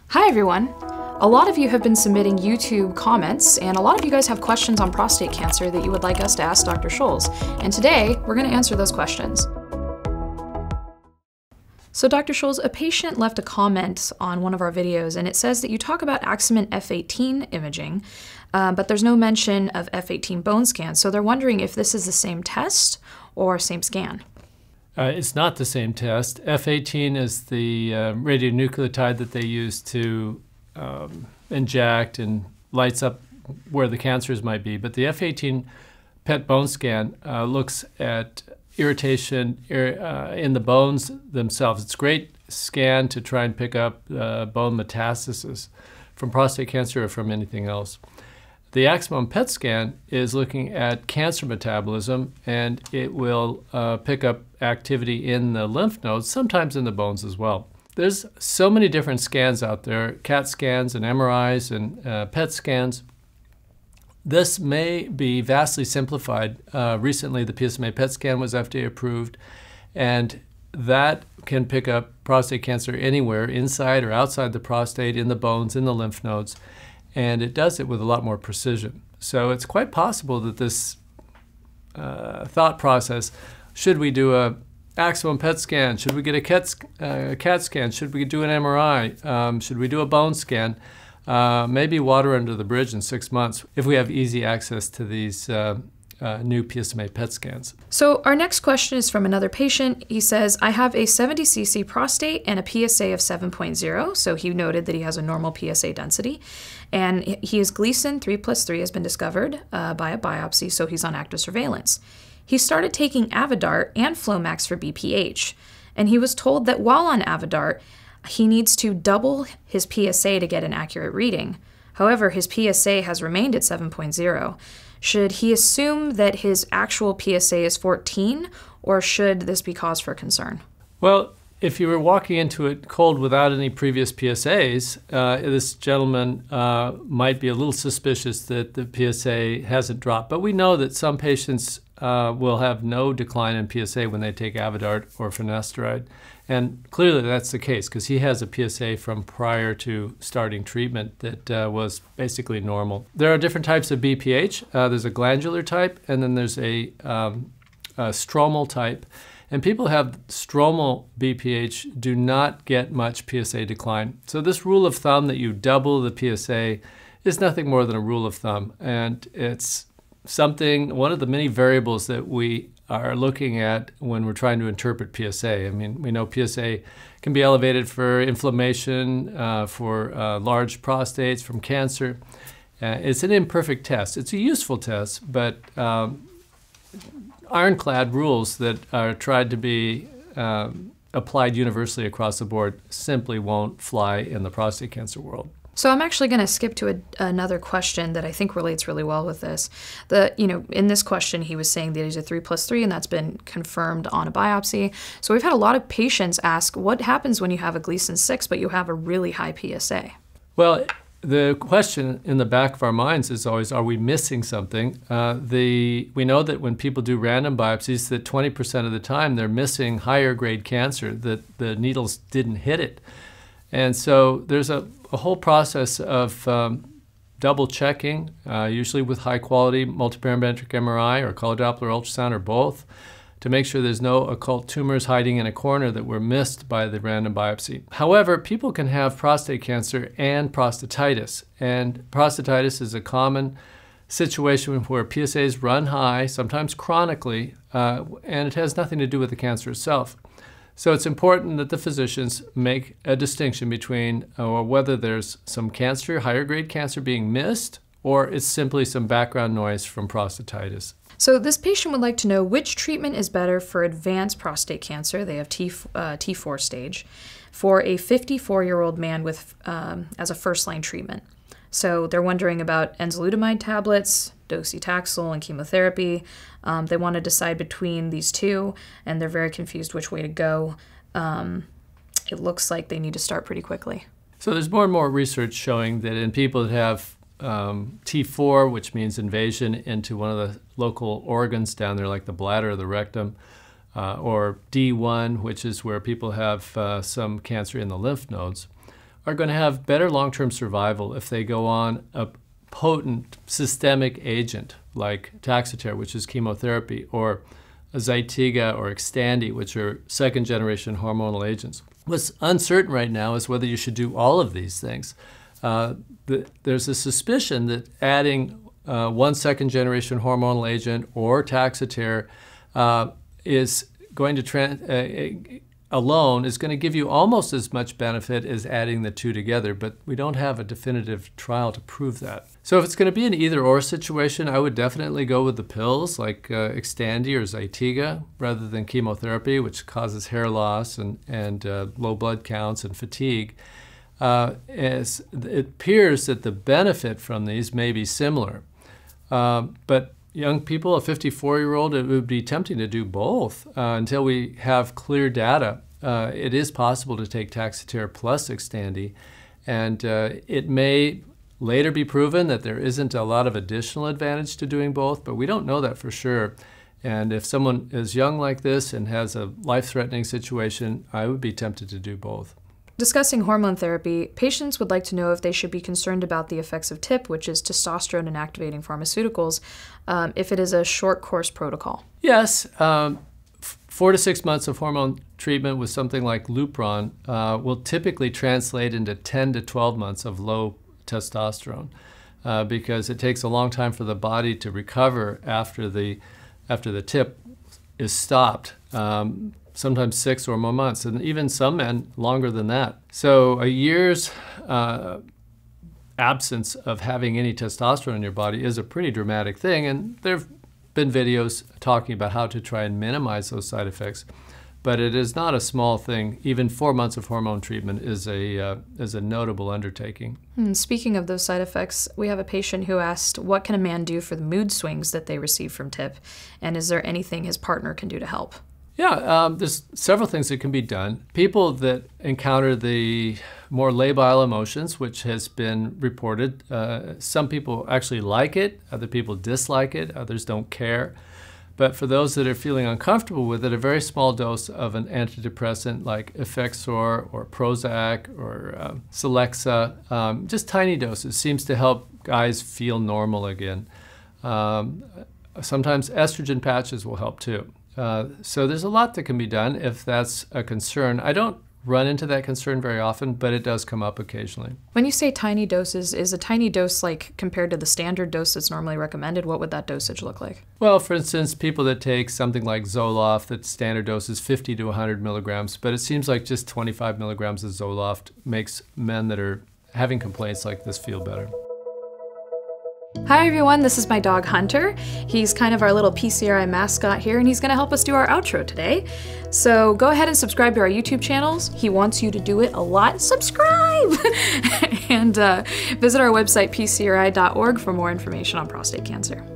Hi everyone! A lot of you have been submitting YouTube comments, and a lot of you guys have questions on prostate cancer that you would like us to ask Dr. Scholz. And today, we're going to answer those questions. So Dr. Scholz, a patient left a comment on one of our videos, and it says that you talk about Axumin F-18 imaging, but there's no mention of F-18 bone scans. So they're wondering if this is the same test or same scan. It's not the same test. F-18 is the radionucleotide that they use to inject and lights up where the cancers might be. But the F-18 PET bone scan looks at irritation in the bones themselves. It's a great scan to try and pick up bone metastasis from prostate cancer or from anything else. The Axumin PET scan is looking at cancer metabolism, and it will pick up activity in the lymph nodes, sometimes in the bones as well. There's so many different scans out there, CAT scans and MRIs and PET scans. This may be vastly simplified. Recently, the PSMA PET scan was FDA approved, and that can pick up prostate cancer anywhere, inside or outside the prostate, in the bones, in the lymph nodes. And it does it with a lot more precision. So it's quite possible that this thought process, should we do a Axumin PET scan, should we get a CAT scan, should we do an MRI, should we do a bone scan, maybe water under the bridge in 6 months if we have easy access to these new PSMA PET scans. So our next question is from another patient. He says, I have a 70 cc prostate and a PSA of 7.0. So he noted that he has a normal PSA density. And he is Gleason 3+3 has been discovered by a biopsy, so he's on active surveillance. He started taking Avodart and Flomax for BPH. And he was told that while on Avodart, he needs to double his PSA to get an accurate reading. However, his PSA has remained at 7.0. Should he assume that his actual PSA is 14, or should this be cause for concern? Well, if you were walking into it cold without any previous PSAs, this gentleman might be a little suspicious that the PSA hasn't dropped. But we know that some patients will have no decline in PSA when they take Avodart or finasteride. And clearly that's the case, because he has a PSA from prior to starting treatment that was basically normal. There are different types of BPH. There's a glandular type, and then there's a stromal type. And people who have stromal BPH do not get much PSA decline. So this rule of thumb that you double the PSA is nothing more than a rule of thumb. And it's one of the many variables that we are looking at when we're trying to interpret PSA. I mean, we know PSA can be elevated for inflammation, for large prostates, from cancer. It's an imperfect test. It's a useful test, but ironclad rules that are tried to be applied universally across the board simply won't fly in the prostate cancer world. So I'm actually going to skip to another question that I think relates really well with this. In this question, he was saying that he's a 3+3, and that's been confirmed on a biopsy. So we've had a lot of patients ask, what happens when you have a Gleason 6, but you have a really high PSA? Well, the question in the back of our minds is always, are we missing something? We know that when people do random biopsies, that 20% of the time they're missing higher grade cancer, that the needles didn't hit it. And so there's a whole process of double checking, usually with high quality multiparametric MRI or color Doppler ultrasound or both, to make sure there's no occult tumors hiding in a corner that were missed by the random biopsy. However, people can have prostate cancer and prostatitis. And prostatitis is a common situation where PSAs run high, sometimes chronically, and it has nothing to do with the cancer itself. So it's important that the physicians make a distinction between whether there's some cancer, higher grade cancer being missed, or it's simply some background noise from prostatitis. So this patient would like to know which treatment is better for advanced prostate cancer, they have T4 stage, for a 54-year-old man with as a first-line treatment. So they're wondering about enzalutamide tablets, docetaxel, and chemotherapy. They want to decide between these two, and they're very confused which way to go. It looks like they need to start pretty quickly. So there's more and more research showing that in people that have T4, which means invasion into one of the local organs down there, like the bladder or the rectum, or D1, which is where people have some cancer in the lymph nodes, are going to have better long-term survival if they go on a potent systemic agent like Taxotere, which is chemotherapy, or Zytiga or Xtandi, which are second-generation hormonal agents. What's uncertain right now is whether you should do all of these things. There's a suspicion that adding one second-generation hormonal agent or Taxotere is going to alone is going to give you almost as much benefit as adding the two together, but we don't have a definitive trial to prove that. So if it's going to be an either-or situation, I would definitely go with the pills like Xtandi or Zytiga rather than chemotherapy, which causes hair loss and low blood counts and fatigue. As it appears that the benefit from these may be similar. But young people, a 54-year-old, it would be tempting to do both until we have clear data. It is possible to take Taxotere plus Xtandi, and it may later be proven that there isn't a lot of additional advantage to doing both, but we don't know that for sure. And if someone is young like this and has a life-threatening situation, I would be tempted to do both. Discussing hormone therapy, patients would like to know if they should be concerned about the effects of TIP, which is testosterone inactivating pharmaceuticals, if it is a short course protocol. Yes. 4 to 6 months of hormone treatment with something like Lupron will typically translate into 10 to 12 months of low testosterone because it takes a long time for the body to recover after the TIP is stopped. Sometimes 6 or more months, and even some men longer than that. So a year's absence of having any testosterone in your body is a pretty dramatic thing, and there have been videos talking about how to try and minimize those side effects. But it is not a small thing. Even 4 months of hormone treatment is a notable undertaking. Speaking of those side effects, we have a patient who asked, what can a man do for the mood swings that they receive from TIP? And is there anything his partner can do to help? Yeah, there's several things that can be done. People that encounter the more labile emotions, which has been reported, some people actually like it, other people dislike it, others don't care. But for those that are feeling uncomfortable with it, a very small dose of an antidepressant like Effexor or Prozac or Celexa, just tiny doses, seems to help guys feel normal again. Sometimes estrogen patches will help too. So there's a lot that can be done if that's a concern. I don't run into that concern very often, but it does come up occasionally. When you say tiny doses, is a tiny dose like compared to the standard dose that's normally recommended? What would that dosage look like? Well, for instance, people that take something like Zoloft, that standard dose is 50 to 100 milligrams, but it seems like just 25 milligrams of Zoloft makes men that are having complaints like this feel better. Hi everyone, this is my dog Hunter. He's kind of our little PCRI mascot here, and he's going to help us do our outro today. So go ahead and subscribe to our YouTube channels. He wants you to do it a lot. Subscribe! And visit our website pcri.org for more information on prostate cancer.